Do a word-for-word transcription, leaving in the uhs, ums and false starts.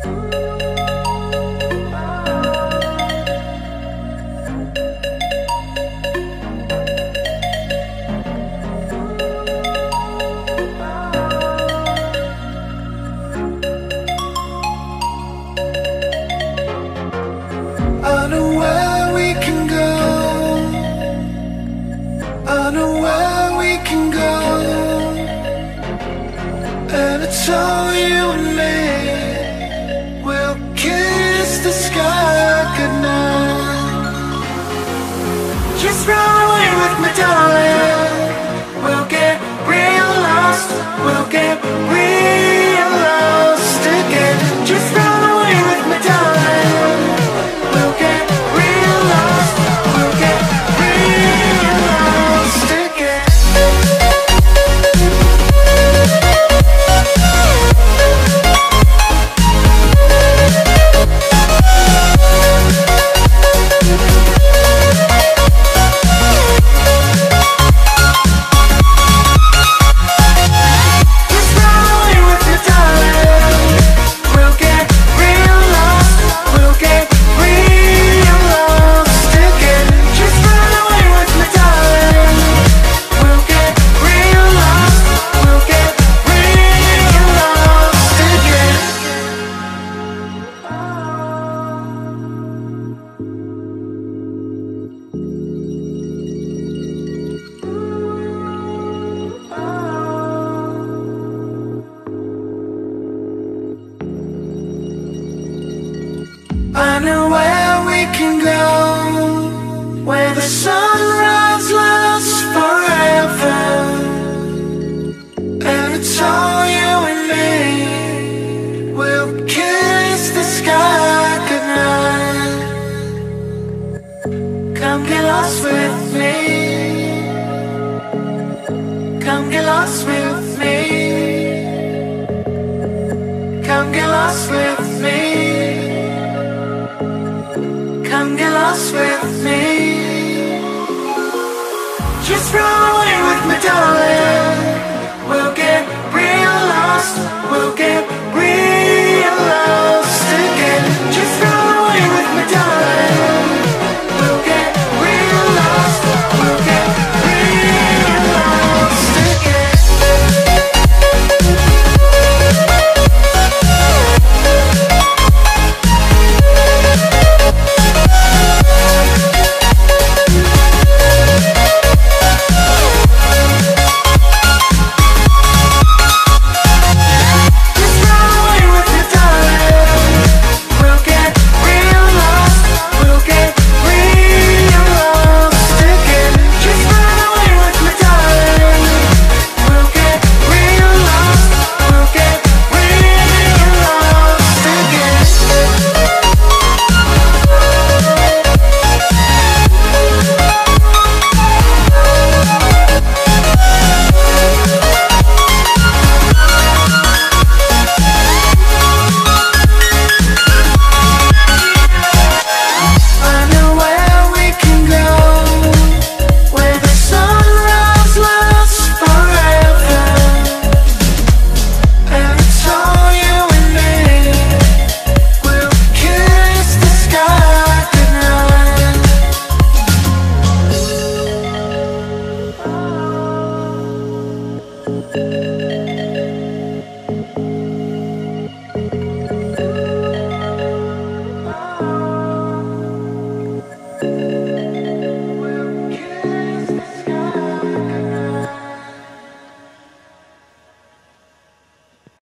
I know where we can go. I know where we can go. And it's all you and me. We'll kiss the sky goodnight. Just run away with me, darling. We'll get real lost. We'll get real lost again. Just run away with me, darling. We'll get real lost. We'll get real lost again. Just run away with me, darling. We'll get real lost. We'll get real lost again. Just run away with me, darling. We'll get real lost. We'll get real lost again. I know where we can go, where the sunrise lasts forever. And it's all you and me. We'll kiss the sky goodnight. Come get lost with me. Come get lost with me. Come get lost with me. Come get lost with me. Just run away.